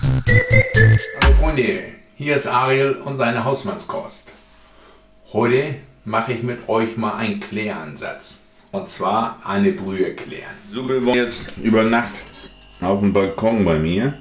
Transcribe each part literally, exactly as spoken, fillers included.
Hallo Freunde, hier ist Ariel und seine Hausmannskost. Heute mache ich mit euch mal einen Kläransatz. Und zwar eine Brühe klären. Suppe war jetzt über Nacht auf dem Balkon bei mir.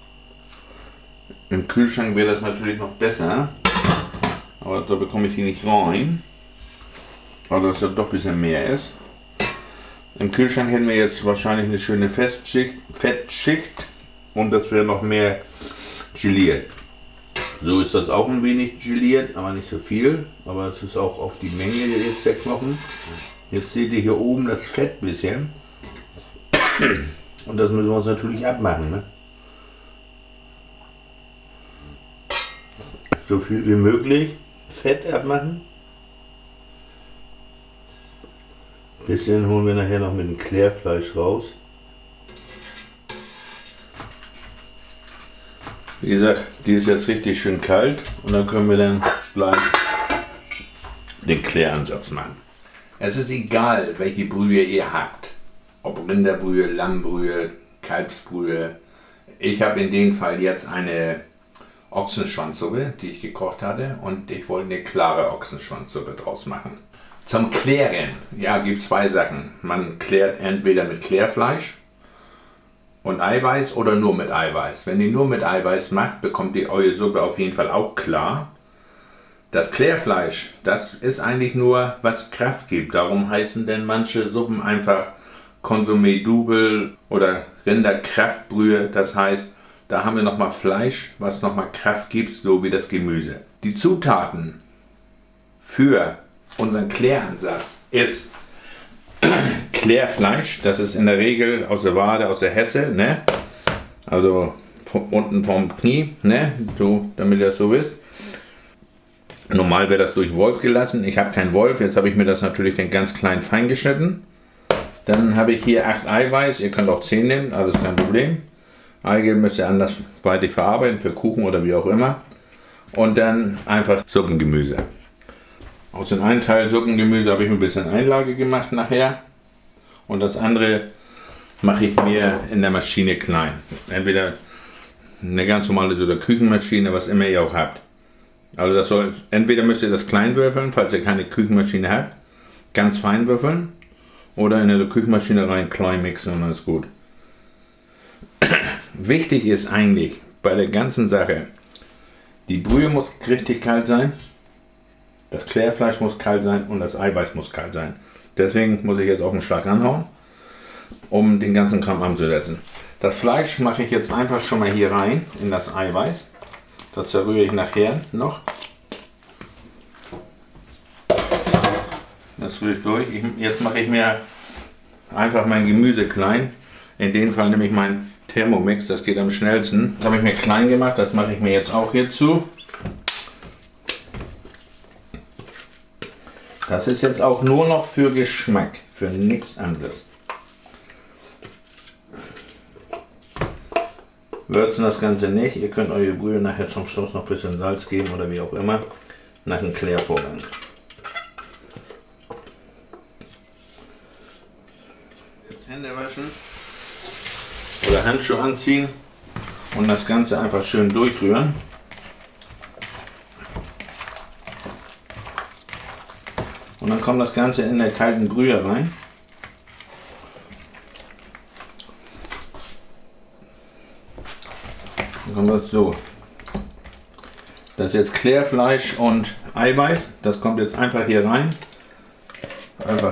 Im Kühlschrank wäre das natürlich noch besser. Aber da bekomme ich die nicht rein. Weil das ja doch ein bisschen mehr ist. Im Kühlschrank hätten wir jetzt wahrscheinlich eine schöne Festschicht, Fettschicht. Und das wäre noch mehr geliert. So ist das auch ein wenig geliert, aber nicht so viel. Aber es ist auch auf die Menge jetzt der Knochen. Jetzt seht ihr hier oben das Fett bisschen. Und das müssen wir uns natürlich abmachen. Ne? So viel wie möglich Fett abmachen. Bisschen holen wir nachher noch mit dem Klärfleisch raus. Wie gesagt, die ist jetzt richtig schön kalt und dann können wir dann gleich den Kläransatz machen. Es ist egal, welche Brühe ihr habt. Ob Rinderbrühe, Lammbrühe, Kalbsbrühe. Ich habe in dem Fall jetzt eine Ochsenschwanzsuppe, die ich gekocht hatte, und ich wollte eine klare Ochsenschwanzsuppe draus machen. Zum Klären, ja, gibt es zwei Sachen. Man klärt entweder mit Klärfleisch und Eiweiß oder nur mit Eiweiß. Wenn ihr nur mit Eiweiß macht, bekommt ihr eure Suppe auf jeden Fall auch klar. Das Klärfleisch, das ist eigentlich nur, was Kraft gibt. Darum heißen denn manche Suppen einfach Consommé Double oder Rinderkraftbrühe. Das heißt, da haben wir nochmal Fleisch, was nochmal Kraft gibt, so wie das Gemüse. Die Zutaten für unseren Kläransatz ist Klärfleisch. Das ist in der Regel aus der Wade, aus der Hesse, ne? Also von unten vom Knie, ne? So, damit ihr das so wisst. Normal wäre das durch Wolf gelassen. Ich habe keinen Wolf. Jetzt habe ich mir das natürlich dann ganz klein fein geschnitten. Dann habe ich hier acht Eiweiß. Ihr könnt auch zehn nehmen, alles kein Problem. Eigelb müsst ihr andersweitig verarbeiten, für Kuchen oder wie auch immer. Und dann einfach Suppengemüse. Aus dem einen Teil Suppengemüse habe ich mir ein bisschen Einlage gemacht nachher. Und das andere mache ich mir in der Maschine klein. Entweder eine ganz normale so eine Küchenmaschine, was immer ihr auch habt. Also das soll, entweder müsst ihr das klein würfeln, falls ihr keine Küchenmaschine habt, ganz fein würfeln. Oder in eine Küchenmaschine rein klein mixen und dann ist gut. Wichtig ist eigentlich bei der ganzen Sache, die Brühe muss richtig kalt sein, das Klärfleisch muss kalt sein und das Eiweiß muss kalt sein. Deswegen muss ich jetzt auf den Schlag anhauen, um den ganzen Kram anzusetzen. Das Fleisch mache ich jetzt einfach schon mal hier rein in das Eiweiß. Das zerrühre ich nachher noch. Das rühre ich durch. Ich, jetzt mache ich mir einfach mein Gemüse klein. In dem Fall nehme ich meinen Thermomix, das geht am schnellsten. Das habe ich mir klein gemacht, das mache ich mir jetzt auch hierzu. Das ist jetzt auch nur noch für Geschmack, für nichts anderes. Würzen das Ganze nicht, ihr könnt eure Brühe nachher zum Schluss noch ein bisschen Salz geben oder wie auch immer, nach dem Klärvorgang. Jetzt Hände waschen oder Handschuhe anziehen und das Ganze einfach schön durchrühren. Und dann kommt das Ganze in der kalten Brühe rein. Dann kommt das so. Das ist jetzt Klärfleisch und Eiweiß. Das kommt jetzt einfach hier rein. Einfach,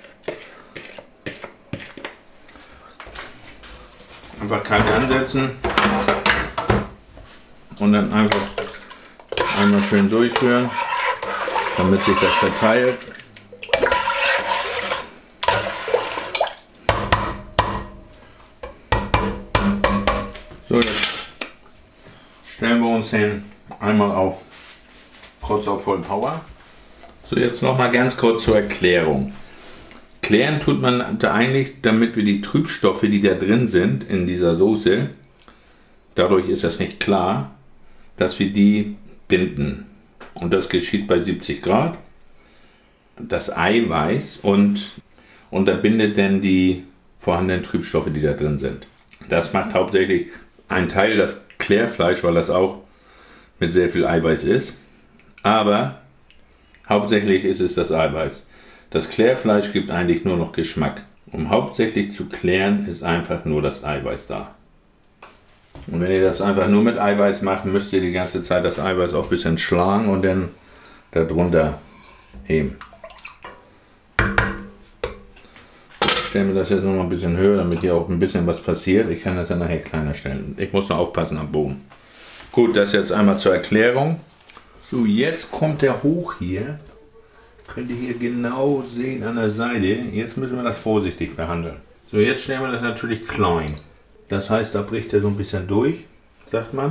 einfach kalt ansetzen. Und dann einfach einmal schön durchrühren, damit sich das verteilt. So, jetzt stellen wir uns den einmal auf kurz auf Voll Power. So, jetzt noch mal ganz kurz zur Erklärung. Klären tut man da eigentlich, damit wir die Trübstoffe, die da drin sind in dieser Soße, dadurch ist das nicht klar, dass wir die binden. Und das geschieht bei siebzig Grad. Das Eiweiß und unterbindet dann die vorhandenen Trübstoffe, die da drin sind. Das macht hauptsächlich ein Teil, das Klärfleisch, weil das auch mit sehr viel Eiweiß ist. Aber hauptsächlich ist es das Eiweiß. Das Klärfleisch gibt eigentlich nur noch Geschmack. Um hauptsächlich zu klären, ist einfach nur das Eiweiß da. Und wenn ihr das einfach nur mit Eiweiß macht, müsst ihr die ganze Zeit das Eiweiß auch ein bisschen schlagen und dann darunter heben. Ich stelle mir das jetzt noch mal ein bisschen höher, damit hier auch ein bisschen was passiert. Ich kann das dann nachher kleiner stellen. Ich muss noch aufpassen am Boden. Gut, das jetzt einmal zur Erklärung. So, jetzt kommt der hoch hier. Könnt ihr hier genau sehen an der Seite. Jetzt müssen wir das vorsichtig behandeln. So, jetzt stellen wir das natürlich klein. Das heißt, da bricht er so ein bisschen durch, sagt man.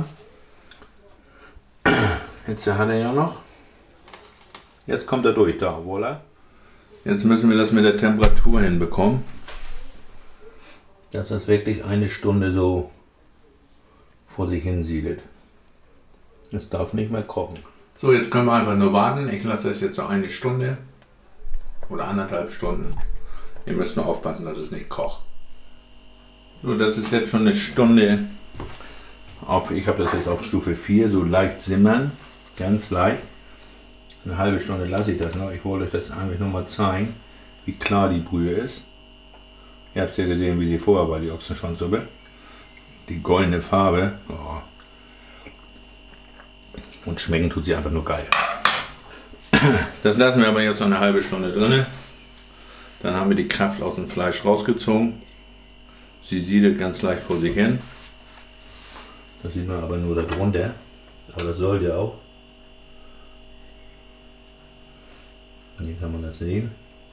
Jetzt hat er ja noch. Jetzt kommt er durch, da, voilà. Jetzt müssen wir das mit der Temperatur hinbekommen. Dass das wirklich eine Stunde so vor sich hin siedelt. Es darf nicht mehr kochen. So, jetzt können wir einfach nur warten. Ich lasse es jetzt so eine Stunde oder anderthalb Stunden. Ihr müsst nur aufpassen, dass es nicht kocht. So, das ist jetzt schon eine Stunde. Auf, ich habe das jetzt auf Stufe vier, so leicht simmern. Ganz leicht. Eine halbe Stunde lasse ich das noch. Ich wollte euch das eigentlich nur mal zeigen, wie klar die Brühe ist. Ihr habt ja gesehen, wie die vorher war, die Ochsenschwanzsuppe. Die goldene Farbe. Oh. Und schmecken tut sie einfach nur geil. Das lassen wir aber jetzt noch eine halbe Stunde drin. Dann haben wir die Kraft aus dem Fleisch rausgezogen. Sie siedelt ganz leicht vor sich hin. Das sieht man aber nur darunter. Aber das sollte auch. Hier kann man das sehen.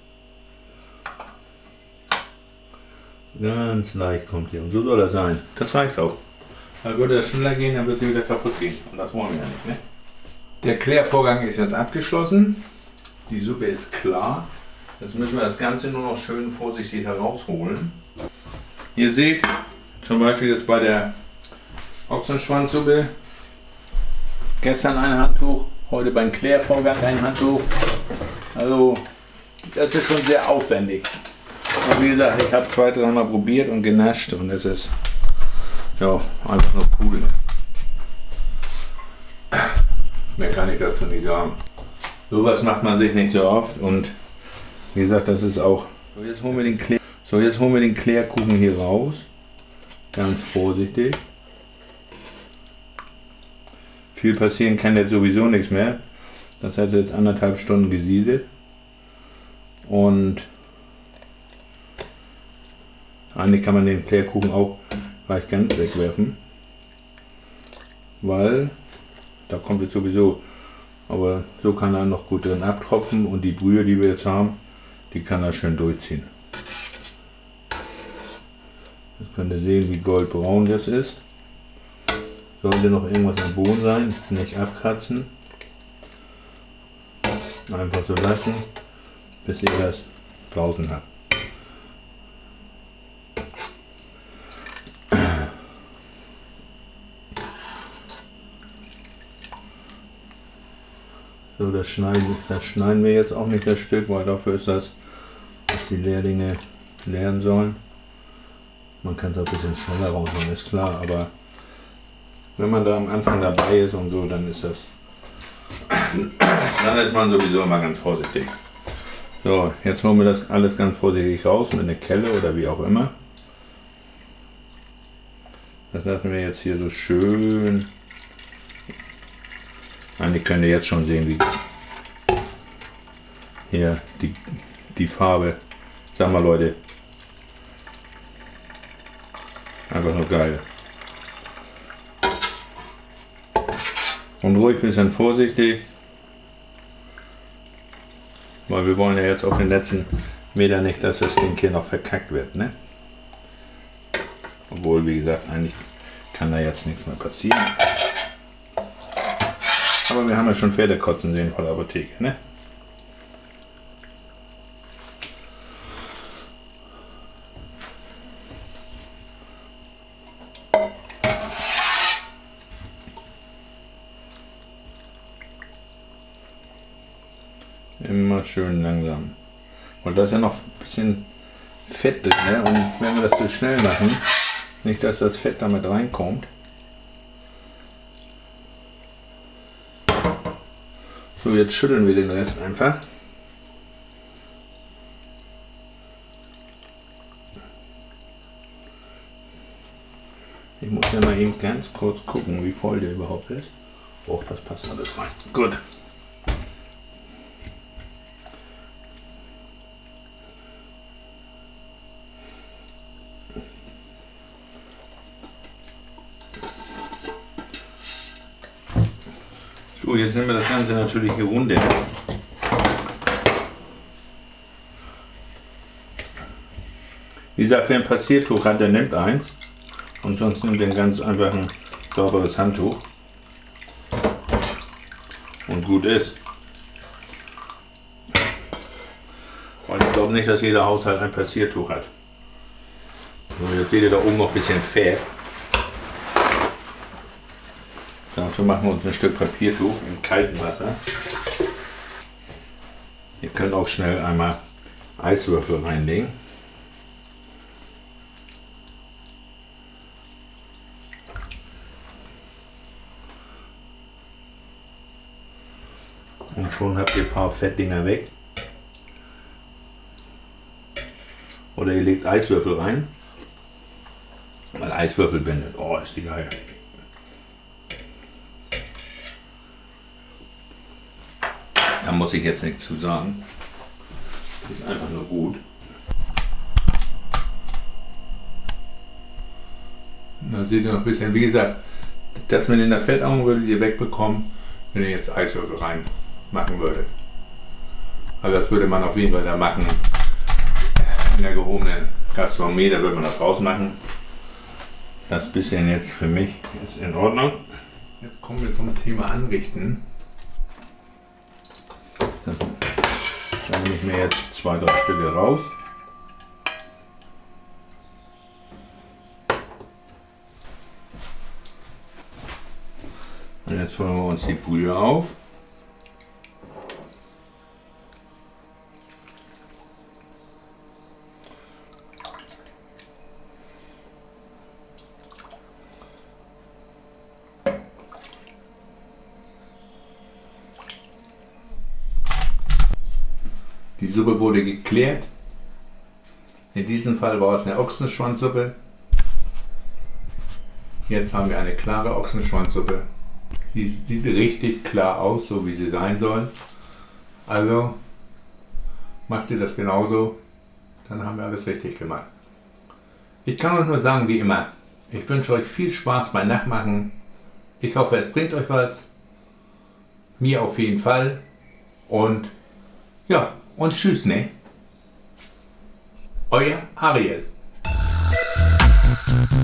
Ganz leicht kommt sie. Und so soll das sein. Das reicht auch. Dann würde es schneller gehen, dann wird sie wieder kaputt gehen. Und das wollen wir ja nicht, ne? Der Klärvorgang ist jetzt abgeschlossen. Die Suppe ist klar. Jetzt müssen wir das Ganze nur noch schön vorsichtig herausholen. Ihr seht, zum Beispiel jetzt bei der Ochsenschwanzsuppe, gestern ein Handtuch, heute beim Klärvorgang ein Handtuch. Also, das ist schon sehr aufwendig. Und wie gesagt, ich habe zwei, dreimal probiert und genascht und es ist ja einfach nur cool. Mehr kann ich dazu nicht sagen. Sowas macht man sich nicht so oft und wie gesagt, das ist auch. So, jetzt holen wir den Klär, so, jetzt holen wir den Klärkuchen hier raus. Ganz vorsichtig. Viel passieren kann jetzt sowieso nichts mehr. Das hat jetzt anderthalb Stunden gesiedelt. Und eigentlich kann man den Klärkuchen auch gleich ganz wegwerfen. Weil da kommt jetzt sowieso, aber so kann er noch gut drin abtropfen und die Brühe, die wir jetzt haben, die kann er schön durchziehen. Jetzt könnt ihr sehen, wie goldbraun das ist. Sollte noch irgendwas am Boden sein, nicht abkratzen. Einfach so lassen, bis ihr das draußen habt. So, das schneiden, das schneiden wir jetzt auch nicht, das Stück, weil dafür ist das, dass die Lehrlinge lernen sollen. Man kann es auch ein bisschen schneller rausmachen, ist klar, aber wenn man da am Anfang dabei ist und so, dann ist das, dann ist man sowieso immer ganz vorsichtig. So, jetzt holen wir das alles ganz vorsichtig raus mit einer Kelle oder wie auch immer. Das lassen wir jetzt hier so schön. Eigentlich könnt ihr jetzt schon sehen, wie hier die, die Farbe, sag mal Leute, einfach nur geil. Und ruhig ein bisschen vorsichtig, weil wir wollen ja jetzt auf den letzten Meter nicht, dass das Ding hier noch verkackt wird, ne? Obwohl, wie gesagt, eigentlich kann da jetzt nichts mehr passieren. Aber wir haben ja schon Pferde kotzen sehen von der Apotheke, ne? Immer schön langsam. Und da ist ja noch ein bisschen Fett drin, ne? Und wenn wir das zu schnell machen, nicht dass das Fett damit reinkommt, So, jetzt schütteln wir den Rest einfach. Ich muss ja mal eben ganz kurz gucken, wie voll der überhaupt ist. Oh, das passt alles rein. Gut. So, jetzt nehmen wir das Ganze natürlich gerundet. Wie gesagt, wer ein Passiertuch hat, der nimmt eins. Und sonst nimmt den ganz einfach ein sauberes Handtuch. Und gut ist. Und ich glaube nicht, dass jeder Haushalt ein Passiertuch hat. So, jetzt seht ihr da oben noch ein bisschen Fett. Dafür machen wir uns ein Stück Papiertuch im kalten Wasser. Ihr könnt auch schnell einmal Eiswürfel reinlegen. Und schon habt ihr ein paar Fettdinger weg. Oder ihr legt Eiswürfel rein. Weil Eiswürfel bindet. Oh, ist die geil. Da muss ich jetzt nichts zu sagen. Das ist einfach nur gut. Da seht ihr noch ein bisschen, wie gesagt, das mit in der Fettaugen würdet ihr wegbekommen, wenn ihr jetzt Eiswürfel rein machen würdet. Also das würde man auf jeden Fall da machen. In der gehobenen Gastronomie, da würde man das rausmachen. Das bisschen jetzt für mich ist in Ordnung. Jetzt kommen wir zum Thema Anrichten. Da nehme ich mir jetzt zwei, drei Stücke raus. Und jetzt füllen wir uns die Brühe auf. Die Suppe wurde geklärt. In diesem Fall war es eine Ochsenschwanzsuppe. Jetzt haben wir eine klare Ochsenschwanzsuppe. Sie sieht richtig klar aus, so wie sie sein soll. Also macht ihr das genauso, dann haben wir alles richtig gemacht. Ich kann euch nur sagen, wie immer, ich wünsche euch viel Spaß beim Nachmachen. Ich hoffe, es bringt euch was. Mir auf jeden Fall. Und ja, und tschüss, ne? Euer Ariel.